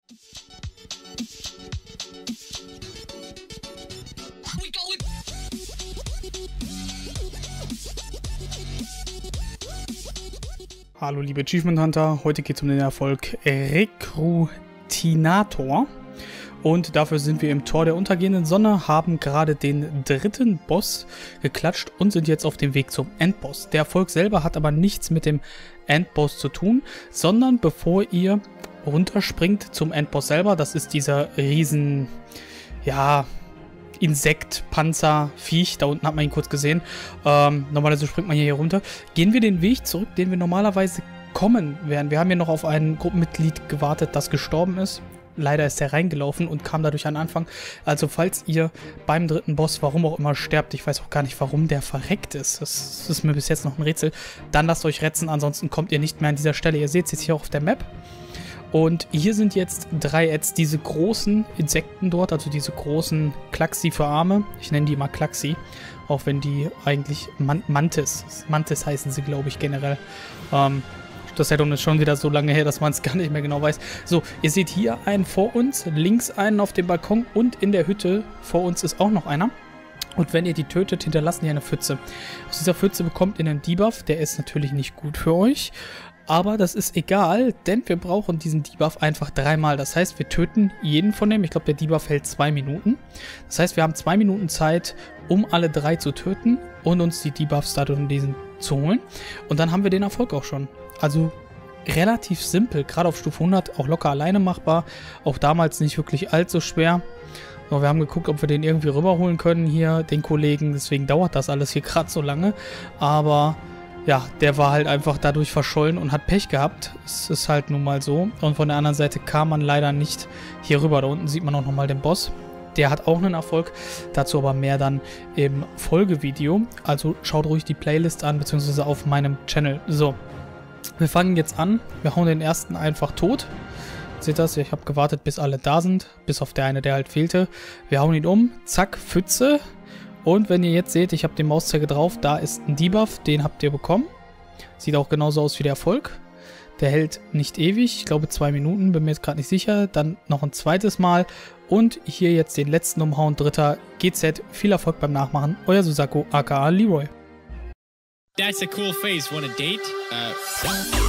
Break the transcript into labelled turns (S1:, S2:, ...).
S1: Hallo liebe Achievement Hunter, heute geht es um den Erfolg Rekrutinator und dafür sind wir im Tor der untergehenden Sonne, haben gerade den dritten Boss geklatscht und sind jetzt auf dem Weg zum Endboss. Der Erfolg selber hat aber nichts mit dem Endboss zu tun, sondern bevor ihr runterspringt zum Endboss selber, das ist dieser riesen, ja, Insekt, Panzer, Viech, da unten hat man ihn kurz gesehen. Normalerweise springt man hier runter. Gehen wir den Weg zurück, den wir normalerweise kommen werden. Wir haben ja noch auf ein Gruppenmitglied gewartet, das gestorben ist. Leider ist er reingelaufen und kam dadurch an den Anfang. Also falls ihr beim dritten Boss, warum auch immer, sterbt, ich weiß auch gar nicht, warum der verreckt ist. Das ist mir bis jetzt noch ein Rätsel. Dann lasst euch retten, ansonsten kommt ihr nicht mehr an dieser Stelle. Ihr seht es jetzt hier auch auf der Map. Und hier sind jetzt 3 Ads, diese großen Insekten dort, also diese großen Klaxi für Arme. Ich nenne die immer Klaxi, auch wenn die eigentlich Mantis heißen sie, glaube ich, generell. Das Addon ist schon wieder so lange her, dass man es gar nicht mehr genau weiß. So, ihr seht hier einen vor uns, links einen auf dem Balkon und in der Hütte vor uns ist auch noch einer. Und wenn ihr die tötet, hinterlassen die eine Pfütze. Aus dieser Pfütze bekommt ihr einen Debuff, der ist natürlich nicht gut für euch. Aber das ist egal, denn wir brauchen diesen Debuff einfach 3-mal. Das heißt, wir töten jeden von dem. Ich glaube, der Debuff hält 2 Minuten. Das heißt, wir haben 2 Minuten Zeit, um alle 3 zu töten und uns die Debuffs dadurch in diesen zu holen. Und dann haben wir den Erfolg auch schon. Also relativ simpel, gerade auf Stufe 100 auch locker alleine machbar. Auch damals nicht wirklich allzu schwer. So, wir haben geguckt, ob wir den irgendwie rüberholen können hier, den Kollegen. Deswegen dauert das alles hier gerade so lange. Aber ja, der war halt einfach dadurch verschollen und hat Pech gehabt. Es ist halt nun mal so. Und von der anderen Seite kam man leider nicht hier rüber. Da unten sieht man auch nochmal den Boss. Der hat auch einen Erfolg. Dazu aber mehr dann im Folgevideo. Also schaut ruhig die Playlist an, beziehungsweise auf meinem Channel. So, wir fangen jetzt an. Wir hauen den ersten einfach tot. Seht das? Ich habe gewartet, bis alle da sind. Bis auf der eine, der halt fehlte. Wir hauen ihn um. Zack, Pfütze. Und wenn ihr jetzt seht, ich habe den Mauszeiger drauf, da ist ein Debuff, den habt ihr bekommen. Sieht auch genauso aus wie der Erfolg. Der hält nicht ewig, ich glaube 2 Minuten, bin mir jetzt gerade nicht sicher. Dann noch ein zweites Mal und hier jetzt den letzten umhauen, dritter GZ. Viel Erfolg beim Nachmachen, euer Suzaku aka Leroy.
S2: That's a cool face, want a date?